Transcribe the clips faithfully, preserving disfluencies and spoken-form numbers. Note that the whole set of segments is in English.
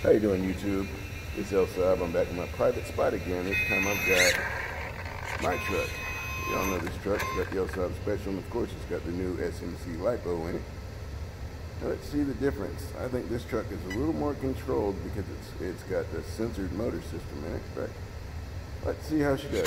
How you doing, YouTube? It's El Sab. I'm back in my private spot again. This time I've got my truck. Y'all know this truck. It's got the El Sab Special, and of course it's got the new S M C LiPo in it. Now let's see the difference. I think this truck is a little more controlled because it's it's got the censored motor system in it. But let's see how she does.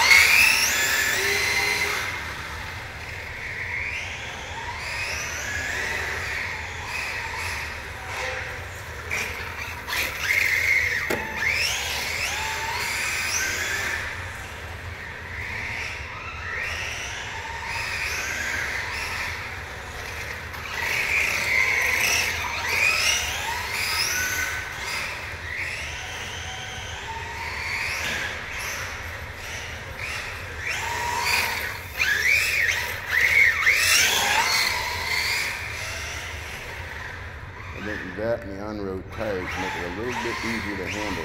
I think that and the on-road tires make it a little bit easier to handle.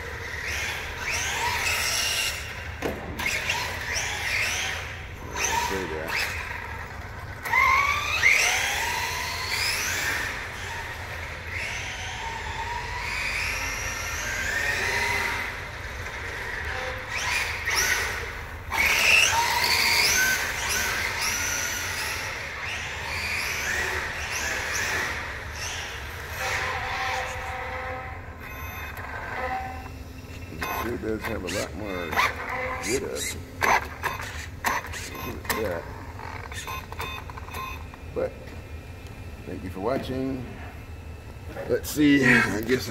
I'll say that. Sure does have a lot more wood up. Give it that. But thank you for watching. Let's see. I guess.